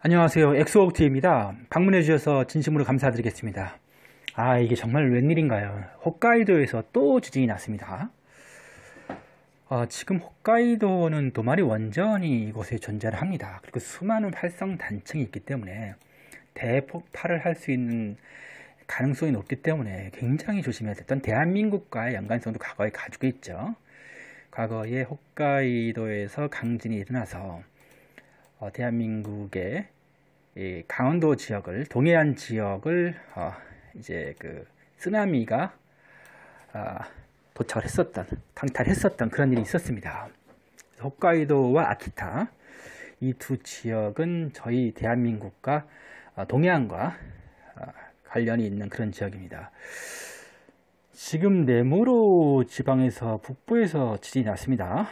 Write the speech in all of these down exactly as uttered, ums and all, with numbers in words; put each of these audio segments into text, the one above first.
안녕하세요. 엑소옥티입니다. 방문해 주셔서 진심으로 감사드리겠습니다. 아, 이게 정말 웬일인가요? 홋카이도에서 또 지진이 났습니다. 어, 지금 홋카이도는 도마리 원전이 이곳에 존재를 합니다. 그리고 수많은 활성 단층이 있기 때문에 대폭발을 할 수 있는 가능성이 높기 때문에 굉장히 조심해야 됐던 대한민국과의 연관성도 과거에 가지고 있죠. 과거에 홋카이도에서 강진이 일어나서 어, 대한민국의 이 강원도 지역을, 동해안 지역을 어, 이제 그 쓰나미가 어, 도착을 했었던, 강탈했었던 그런 일이 있었습니다. 홋카이도와 아키타 이 두 지역은 저희 대한민국과 어, 동해안과 어, 관련이 있는 그런 지역입니다. 지금 네무로 지방에서 북부에서 지진이 났습니다.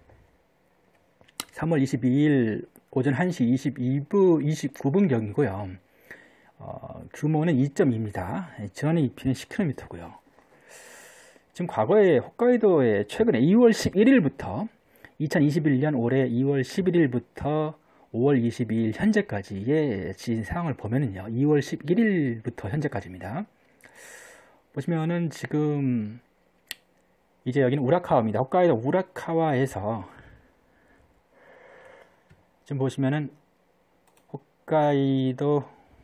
삼월 이십이일 오전 한 시 이십이 분, 이십구 분경이고요. 어, 규모는 이 점 이입니다. 전원의 깊이는 십 킬로미터고요. 지금 과거에 홋카이도에 최근에 이월 십일일부터 이천이십일년 올해 이월 십일일부터 오월 이십이일 현재까지의 지진 상황을 보면은요. 이월 십일일부터 현재까지입니다. 보시면은 지금 이제 여기는 우라카와입니다. 홋카이도 우라카와에서 지금 보시면은 홋카이도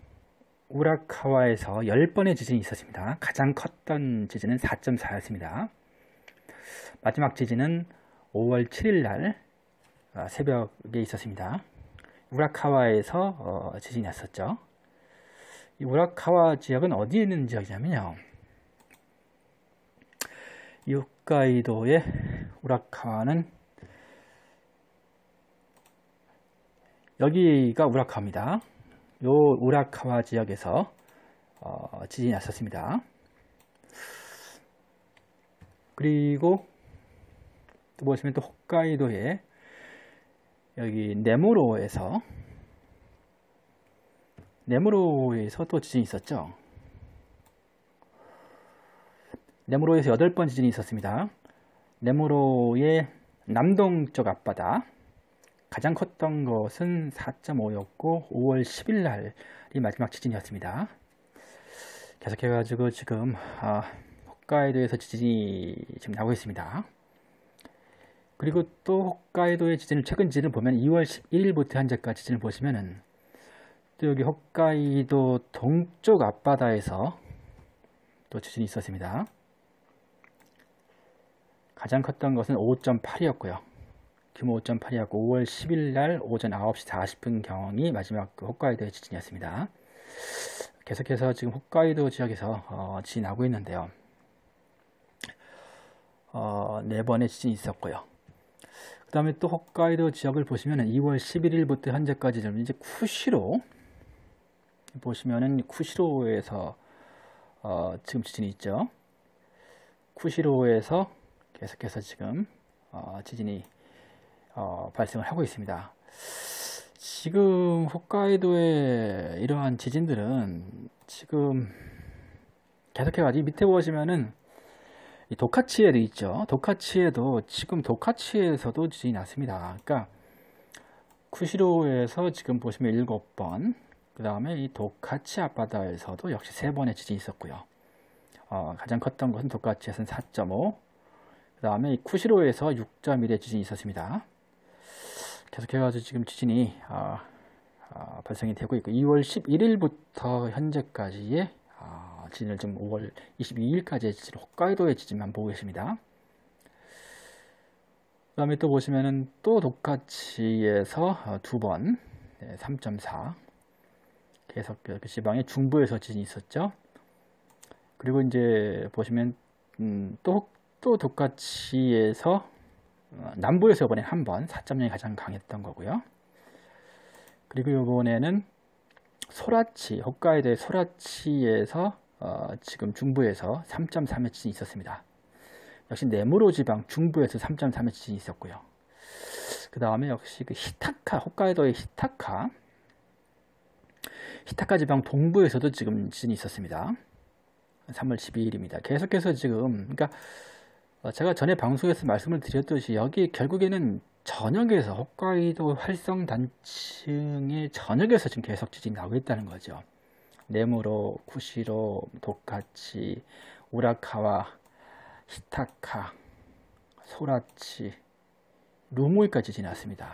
우라카와에서 십 번의 지진이 있었습니다. 가장 컸던 지진은 사 점 사였습니다. 마지막 지진은 오월 칠일날 새벽에 있었습니다. 우라카와에서 어, 지진이 났었죠. 이 우라카와 지역은 어디에 있는 지역이냐면요. 이 홋카이도의 우라카와는 여기가 우라카와입니다. 요 우라카와 지역에서 어, 지진이 났었습니다. 그리고 또 보시면 또 홋카이도의 여기 네무로에서 네무로에서 또 지진이 있었죠. 네무로에서 여덟 번 지진이 있었습니다. 네무로의 남동쪽 앞바다 가장 컸던 것은 사 점 오였고 오월 십일날이 마지막 지진이었습니다. 계속해가지고 지금 어, 홋카이도에서 지진이 지금 나오고 있습니다. 그리고 또 홋카이도의 지진을 최근 지진을 보면 이월 십일일부터 현재까지 지진을 보시면은 또 여기 홋카이도 동쪽 앞바다에서 또 지진이 있었습니다. 가장 컸던 것은 오 점 팔이었고요. 규모 오 점 팔이었고 오월 십일날 오전 아홉 시 사십 분경이 마지막 그 홋카이도의 지진이었습니다. 계속해서 지금 홋카이도 지역에서 어, 지진이 나고 있는데요. 어, 네 번의 지진이 있었고요. 그 다음에 또 홋카이도 지역을 보시면은 이월 십일일부터 현재까지 좀 이제 쿠시로 보시면은 쿠시로에서 어, 지금 지진이 있죠. 쿠시로에서 계속해서 지금 어, 지진이 어, 발생을 하고 있습니다. 지금 홋카이도의 이러한 지진들은 지금 계속해가지고 밑에 보시면은 이 도카치에도 있죠. 도카치에도 지금 도카치에서도 지진이 났습니다. 그러니까 쿠시로에서 지금 보시면 일곱 번, 그 다음에 이 도카치 앞바다에서도 역시 세 번의 지진이 있었고요. 어, 가장 컸던 것은 도카치에서는 사 점 오, 그 다음에 이 쿠시로에서 육 점 일의 지진이 있었습니다. 계속해가지고 지금 지진이 어, 어, 발생이 되고 있고 이월 십일일부터 현재까지의 어, 지진을 지금 오월 이십이일까지의 지진, 홋카이도의 지진만 보고 계십니다. 그 다음에 또 보시면은 또 도카치에서 어, 두 번, 네, 삼 점 사. 계속 그 지방의 중부에서 지진이 있었죠. 그리고 이제 보시면 음, 또, 또 도카치에서 어, 남부에서 이번에 한 번 사 점 영이 가장 강했던 거고요. 그리고 이번에는 소라치, 홋카이도의 소라치에서 어, 지금 중부에서 삼 점 삼의 지진이 있었습니다. 역시 네무로 지방 중부에서 삼 점 삼의 지진이 있었고요. 그 다음에 역시 그 히타카, 홋카이도의 히타카, 히타카 지방 동부에서도 지금 지진이 있었습니다. 삼월 십이일입니다. 계속해서 지금 그러니까 어, 제가 전에 방송에서 말씀을 드렸듯이 여기 결국에는 전역에서 홋카이도 활성 단층의 전역에서 지금 계속 지진이 나고 있다는 거죠. 네무로, 쿠시로, 도카치, 우라카와, 히타카, 소라치, 루모이까지 지진이 났습니다.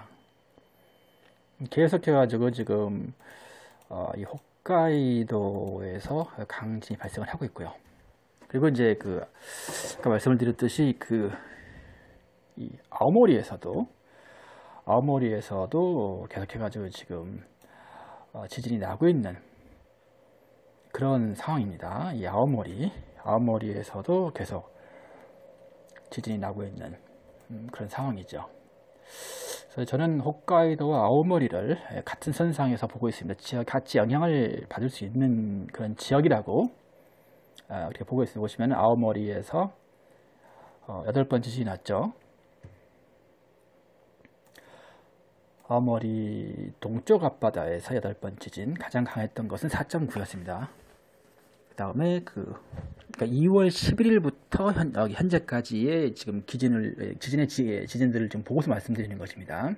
계속해가지고 지금 어, 이 홋카이도에서 강진이 발생을 하고 있고요. 그리고 이제 그 아까 말씀을 드렸듯이 그 이 아오모리에서도 아오모리에서도 계속해가지고 지금 어, 지진이 나고 있는 그런 상황입니다. 이 아오모리 아오모리에서도 계속 지진이 나고 있는 음, 그런 상황이죠. 그래서 저는 홋카이도와 아오모리를 같은 선상에서 보고 있습니다. 지역, 같이 영향을 받을 수 있는 그런 지역이라고 어, 이렇게 보고 있습니다. 보시면 아오모리에서 어, 여덟 번 지진이 났죠. 아오모리 동쪽 앞바다에서 여덟 번 지진, 가장 강했던 것은 사 점 구였습니다. 그 다음에 그 그러니까 이월 십일일부터 현, 여기 현재까지의 지금 기진을 지진의 지, 지진들을 좀 보고서 말씀드리는 것입니다.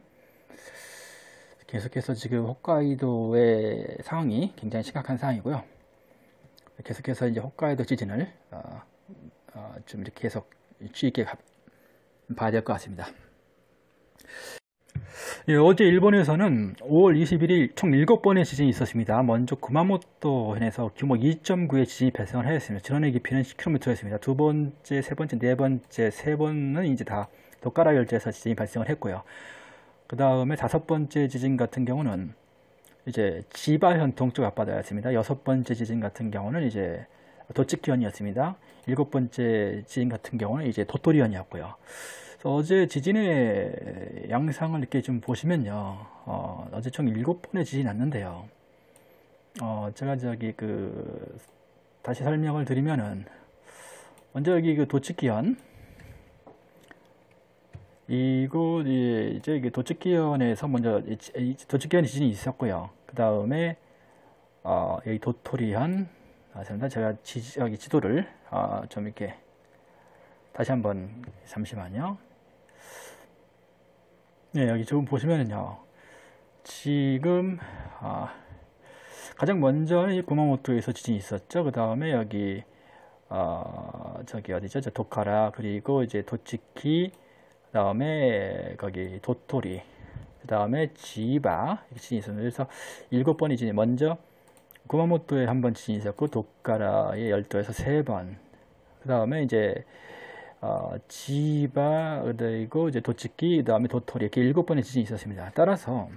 계속해서 지금 홋카이도의 상황이 굉장히 심각한 상황이고요. 계속해서 이제 홋카이도 지진을 어, 어, 좀 이렇게 계속 주의 있게 봐야 될 것 같습니다. 예, 어제 일본에서는 오월 이십일일 총 일곱 번의 지진이 있었습니다. 먼저 구마모토 현에서 규모 이 점 구의 지진이 발생을 하였습니다. 전원의 깊이는 십 킬로미터였습니다. 두 번째, 세 번째, 네 번째, 세 번은 이제 다 도카라 열도에서 지진이 발생을 했고요. 그 다음에 다섯 번째 지진 같은 경우는 이제 지바현 동쪽 앞바다였습니다. 여섯 번째 지진 같은 경우는 이제 도치키현이었습니다. 일곱 번째 지진 같은 경우는 이제 도토리현이었고요. 어제 지진의 양상을 이렇게 좀 보시면요, 어, 어제 총 일곱 번의 지진이 났는데요. 어, 제가 저기 그 다시 설명을 드리면은 먼저 여기 그 도치키현 이곳 이제 이게 도치키현에서 먼저 도치키현 지진이 있었고요. 그 다음에 어, 여기 도토리현 맞습니다. 제가 지, 여기 지도를 어, 좀 이렇게 다시 한번 잠시만요. 네, 여기 지금 보시면은요, 지금 아, 가장 먼저 이 구마모토에서 지진이 있었죠. 그 다음에 여기 어, 저기 어디죠? 저 도카라, 그리고 이제 도치키, 그 다음에 거기 도토리, 그 다음에 지바 지진이 있었는데, 그래서 일곱 번이 지진. 먼저 구마모토에 한 번 지진이 있었고, 도카라에 열도에서 세 번, 그 다음에 이제 어, 지바, 그리고 이제 도치키, 그 다음에 도토리, 이렇게 일곱 번의 지진이 있었습니다. 따라서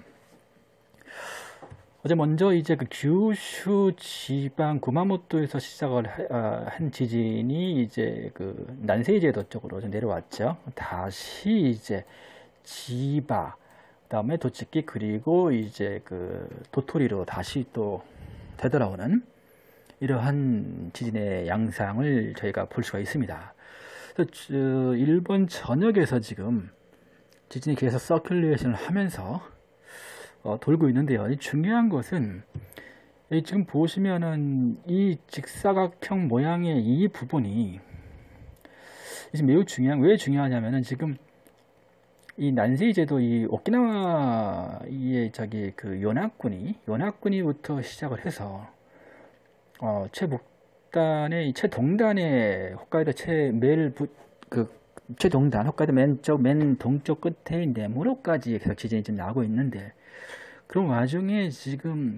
어제 먼저 이제 그 규슈 지방 구마모토에서 시작을 하, 어, 한 지진이 이제 그 난세이 제도 쪽으로 내려왔죠. 다시 이제 지바, 그 다음에 도치키, 그리고 이제 그 도토리로 다시 또 되돌아오는 이러한 지진의 양상을 저희가 볼 수가 있습니다. 그래서 일본 전역에서 지금 지진이 계속 서큘레이션을 하면서 어, 돌고 있는데요. 중요한 것은 지금 보시면은 이 직사각형 모양의 이 부분이 지금 매우 중요한, 왜 중요하냐면은 지금 이 난세이 제도, 이 오키나와의 저기 그 요나쿠니, 요나쿠니부터 시작을 해서 어, 최북단의, 최동단의 홋카이도 최매일 그 최동단, 홋카이도 맨쪽, 맨 동쪽 끝에 네무로까지 계속 지진이 좀 나고 있는데, 그런 와중에 지금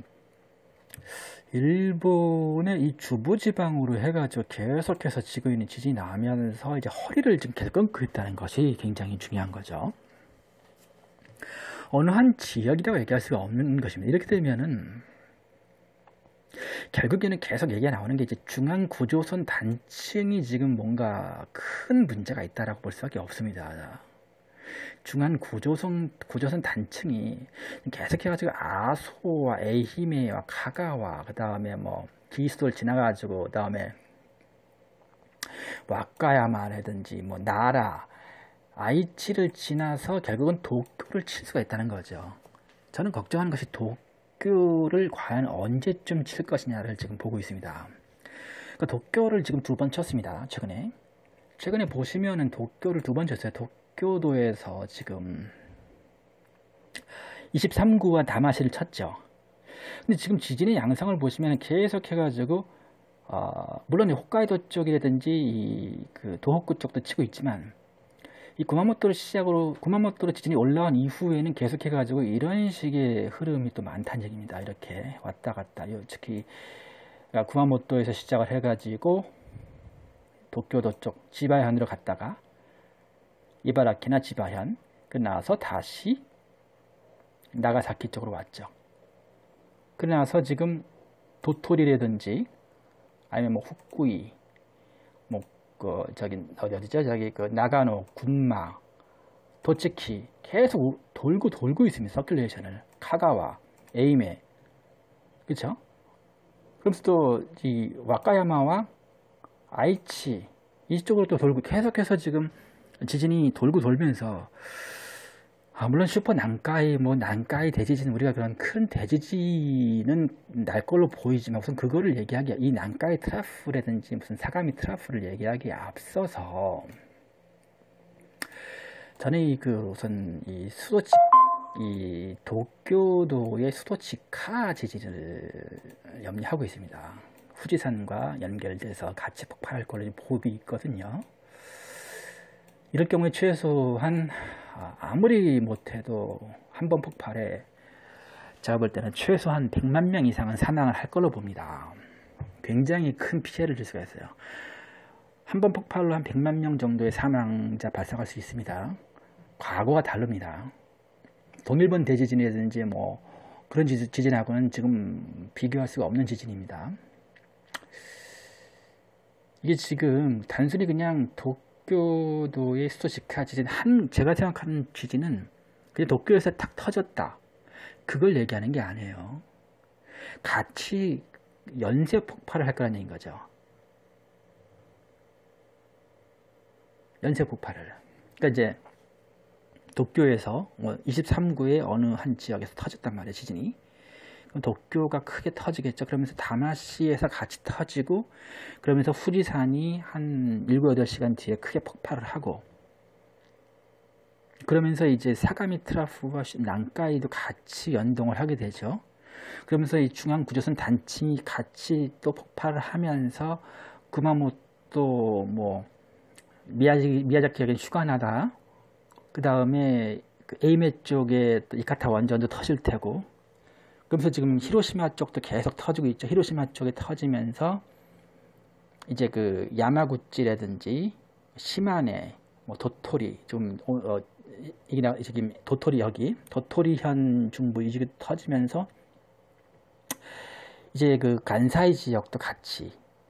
일본의 이 주부지방으로 해가지고 계속해서 지고 있는 지진이 나면서 이제 허리를 지금 계속 끊고 있다는 것이 굉장히 중요한 거죠. 어느 한 지역이라고 얘기할 수가 없는 것입니다. 이렇게 되면은 결국에는 계속 얘기가 나오는 게 이제 중앙 구조선 단층이 지금 뭔가 큰 문제가 있다라고 볼 수밖에 없습니다. 중앙 구조선 구조선 단층이 계속해가지고 아소와 에히메와 카가와, 그 다음에 뭐 기수도를 지나가지고, 그 다음에 와카야마라든지 뭐 나라, 아이치를 지나서 결국은 도쿄를 칠 수가 있다는 거죠. 저는 걱정하는 것이 도쿄를 과연 언제쯤 칠 것이냐를 지금 보고 있습니다. 그러니까 도쿄를 지금 두 번 쳤습니다, 최근에. 최근에 보시면은 도쿄를 두 번 쳤어요. 도쿄도에서 지금 이십삼 구와 다마시를 쳤죠. 근데 지금 지진의 양상을 보시면 계속 해가지고 어, 물론 홋카이도 쪽이라든지 이 그 도호쿠 쪽도 치고 있지만 이 구마모토를 시작으로 구마모토로 지진이 올라온 이후에는 계속 해가지고 이런 식의 흐름이 또 많다는 얘기입니다. 이렇게 왔다 갔다. 특히 구마모토에서 시작을 해가지고 도쿄도 쪽 지바현으로 갔다가 이바라키나 지바현 끝나서 다시 나가사키 쪽으로 왔죠. 그러나서 지금 도토리라든지 아니면 뭐 후쿠이 뭐 그 저기 어디 어디죠? 저기 그 나가노, 군마, 도츠키 계속 돌고 돌고 있습니다. 서큘레이션을 카가와, 에이메, 그렇죠? 그러면서 또 이 와카야마와 아이치 이쪽으로 또 돌고 계속해서 지금 지진이 돌고 돌면서 아, 물론 슈퍼 난카이, 뭐 난카이 대지진, 우리가 그런 큰 대지진은 날 걸로 보이지만 우선 그거를 얘기하기, 이 난카이 트라프라든지 무슨 사가미 트라프를 얘기하기에 앞서서 저는 이 그 우선 이 수도치, 이 도쿄도의 수도치카 지진을 염려하고 있습니다. 후지산과 연결돼서 같이 폭발할 걸로 보고 있거든요. 이럴 경우에 최소한 아무리 못해도 한 번 폭발에 제가 볼 때는 최소한 백만 명 이상은 사망을 할 걸로 봅니다. 굉장히 큰 피해를 줄 수가 있어요. 한 번 폭발로 한 백만 명 정도의 사망자 발생할 수 있습니다. 과거가 다릅니다. 동일본 대지진이라든지 뭐 그런 지진하고는 지금 비교할 수가 없는 지진입니다. 이게 지금 단순히 그냥 도쿄도의 수도치카 지진, 한 제가 생각하는 지진은 그냥 도쿄에서 탁 터졌다, 그걸 얘기하는 게 아니에요. 같이 연쇄 폭발을 할 거라는 얘기인 거죠. 연쇄 폭발을. 그러니까 이제 도쿄에서 이십삼 구의 어느 한 지역에서 터졌단 말이에요, 지진이. 그럼 도쿄가 크게 터지겠죠. 그러면서 다마시에서 같이 터지고, 그러면서 후지산이 한 일곱, 여덟 시간 뒤에 크게 폭발을 하고, 그러면서 이제 사가미 트라프와 난카이도 같이 연동을 하게 되죠. 그러면서 이 중앙 구조선 단층이 같이 또 폭발을 하면서 구마모토, 뭐 미야자키, 미야자키역엔 휴가나다, 그 다음에 그 에이메 쪽에 또 이카타 원전도 터질 테고, 그러면서 지금 히로시마 쪽도 계속 터지고 있죠. 히로시마 쪽에 터지면서 이제 그 야마구치라든지 시마네, 뭐 도토리, 좀 어, 이게 나 지금 도토리 여기 도토리현 중부 이 지역이 터지면서 이제 그 간사이 지역도 같이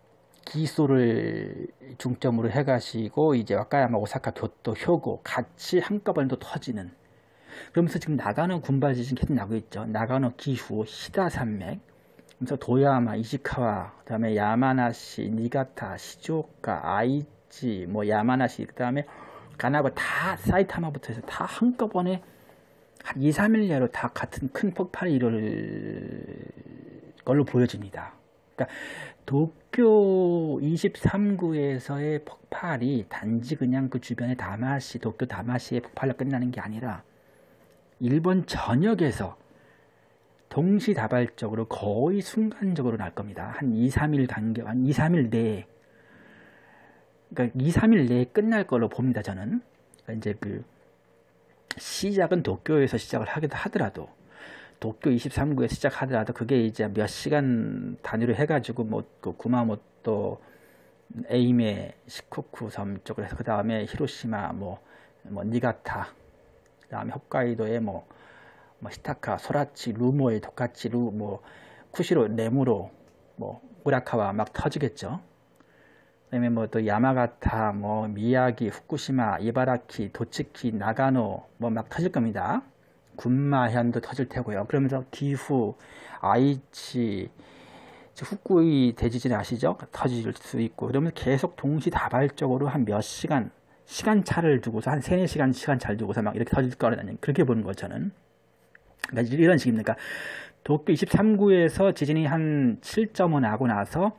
기소를 중점으로 해가시고 이제 와카야마, 오사카, 교토, 효고 같이 한꺼번에 또 터지는. 그러면서 지금 나가노 군발 지진 계속 나고 있죠. 나가노, 기후, 시다 산맥, 그래서 도야마, 이시카와, 그 다음에 야마나시, 니가타, 시즈오카, 아이치, 뭐 야마나시, 그 다음에 가나고 다 사이타마부터 해서 다 한꺼번에 한 이, 삼 일 내로 다 같은 큰 폭발이 일어날 걸로 보여집니다. 그러니까 도쿄 이십삼 구에서의 폭발이 단지 그냥 그 주변의 다마시, 도쿄 다마시의 폭발로 끝나는 게 아니라 일본 전역에서 동시다발적으로 거의 순간적으로 날 겁니다. 한 이, 삼 일 간격, 한 이, 삼 일 내에, 그러니까 이, 삼 일 내에 끝날 걸로 봅니다, 저는. 그러니까 이제 그 시작은 도쿄에서 시작을 하기도 하더라도, 도쿄 이십삼 구에서 시작하더라도 그게 이제 몇 시간 단위로 해가지고 뭐 그 구마모토, 에이메, 시코쿠 섬 쪽으로 해서 그 다음에 히로시마, 뭐, 뭐 니가타, 그 다음에 홋카이도의 뭐, 뭐 시타카, 소라치, 루모에, 도카치, 루, 뭐 쿠시로, 네무로, 뭐 우라카와 막 터지겠죠. 그다음에 뭐 또 야마가타, 뭐 미야기, 후쿠시마, 이바라키, 도츠키, 나가노 뭐 막 터질 겁니다. 군마현도 터질 테고요. 그러면서 기후, 아이치, 후쿠이 대지진 아시죠? 터질 수 있고, 그러면서 계속 동시다발적으로 한 몇 시간 시간차를 두고서 한 세네 시간 시간차를 두고서 막 이렇게 터질 거라는, 그렇게 보는 거 저는. 그러니까 이런 식입니다. 도쿄 이십삼 구에서 지진이 한 칠 점 오 나고 나서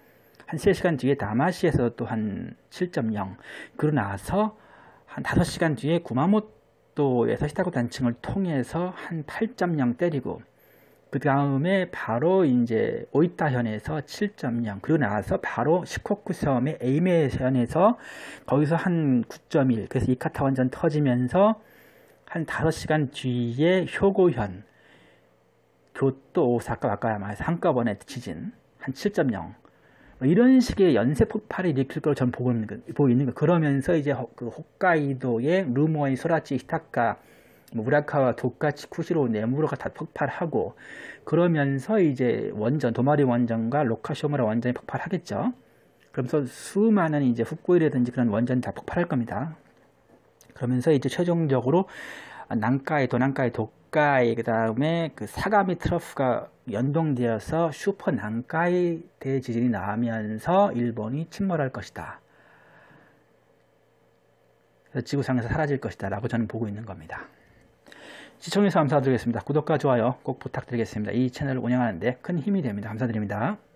한 세 시간 뒤에 다마시에서 또 한 칠 점 영, 그러고 나서 한 다섯 시간 뒤에 구마모토에서 히타고 단층을 통해서 한 팔 점 영 때리고, 그 다음에 바로 이제 오이타현에서 칠 점 영, 그리고 나서 바로 시코쿠 섬의 에이메현에서 거기서 한 구 점 일, 그래서 이카타 원전 터지면서 한 다섯 시간 뒤에 효고현, 교토, 오사카, 와카야마에서 한꺼번에 지진 한 칠 점 영, 뭐 이런 식의 연쇄 폭발이 일으킬 걸 저는 보고 있는 거, 보고 있는 거. 그러면서 이제 그 홋카이도의 루모이, 소라치, 히타카, 무라카와 도카치, 쿠시로, 네무로가 다 폭발하고, 그러면서 이제 원전, 도마리 원전과 로카쇼무라 원전이 폭발하겠죠. 그러면서 수많은 이제 후쿠이라든지 그런 원전이 다 폭발할 겁니다. 그러면서 이제 최종적으로 난카이, 도난카이, 도카이, 그 다음에 그 사가미 트러프가 연동되어서 슈퍼 난카이 대지진이 나면서 일본이 침몰할 것이다. 그래서 지구상에서 사라질 것이다 라고 저는 보고 있는 겁니다. 시청해주셔서 감사드리겠습니다. 구독과 좋아요 꼭 부탁드리겠습니다. 이 채널을 운영하는데 큰 힘이 됩니다. 감사드립니다.